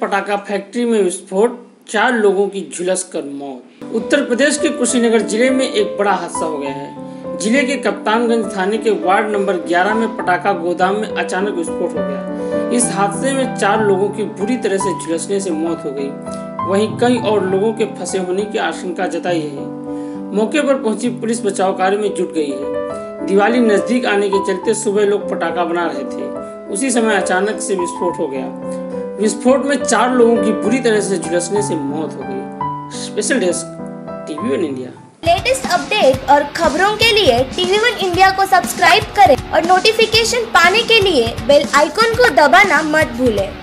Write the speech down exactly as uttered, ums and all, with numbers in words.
पटाखा फैक्ट्री में विस्फोट, चार लोगों की झुलस कर मौत। उत्तर प्रदेश के कुशीनगर जिले में एक बड़ा हादसा हो गया है। जिले के कप्तानगंज थाने के वार्ड नंबर ग्यारह में पटाखा गोदाम में अचानक विस्फोट हो गया। इस हादसे में चार लोगों की बुरी तरह से झुलसने से मौत हो गई। वहीं कई और लोगों के फंसे होने की आशंका जताई है। मौके पर पहुंची पुलिस बचाव कार्य में जुट गई है। दिवाली नजदीक आने के चलते सुबह लोग पटाखा बना रहे थे, उसी समय अचानक से विस्फोट हो गया। विस्फोट में चार लोगों की बुरी तरह से झुलसने से मौत हो गई। Special desk TV one India. Latest update और खबरों के लिए टीवी वन इंडिया को सब्सक्राइब करें और नोटिफिकेशन पाने के लिए बेल आइकॉन को दबाना मत भूलें।